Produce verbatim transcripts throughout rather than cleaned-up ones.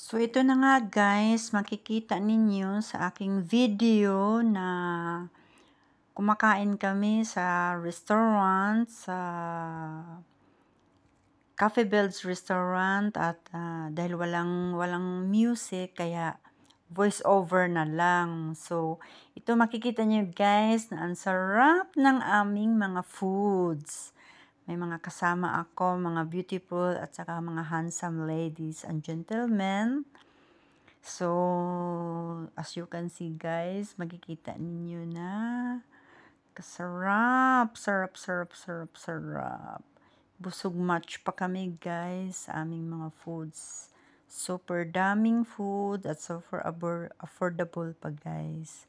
So, ito na nga guys, makikita ninyo sa aking video na kumakain kami sa restaurant, sa Cafe Bells Restaurant at uh, dahil walang, walang music, kaya voice over na lang. So, ito makikita nyo guys na ang sarap ng aming mga foods. May mga kasama ako, mga beautiful at saka mga handsome ladies and gentlemen. So, as you can see guys, makikita ninyo na kasarap, sarap, sarap, sarap, sarap. Busog match pa kami guys sa aming mga foods. Super daming food at super affordable pa guys.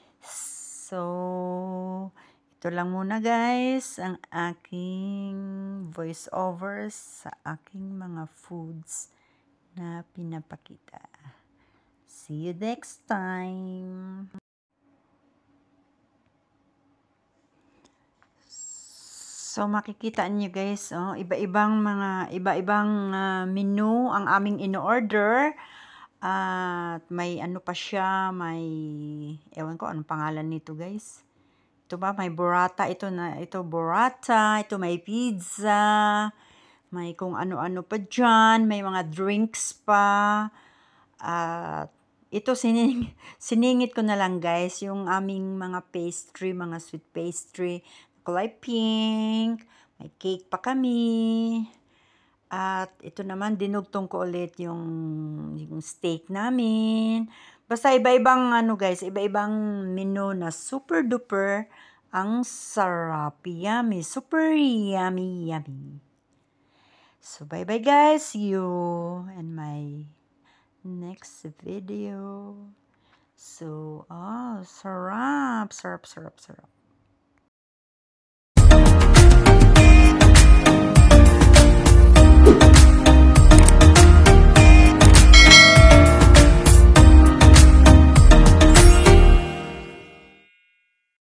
So, ito lang muna guys ang aking voice overs sa aking mga foods na pinapakita. See you next time. So makikita niyo guys, oh, iba-ibang mga iba-ibang uh, menu ang aming in-order. At uh, may ano pa siya, may ewan ko anong pangalan nito guys. Ito ba may burrata, ito na ito burrata, ito may pizza, may kung ano-ano pa diyan, may mga drinks pa. At uh, ito sining siningit ko na lang guys yung aming mga pastry, mga sweet pastry, kulay pink, may cake pa kami. At ito naman dinugtong ko ulit yung yung steak namin. Basta iba-ibang ano guys, iba-ibang menu na super duper ang sarap, yummy, super yummy yummy. So bye bye guys, see you in my next video. So, oh, sarap, sarap, sarap, sarap.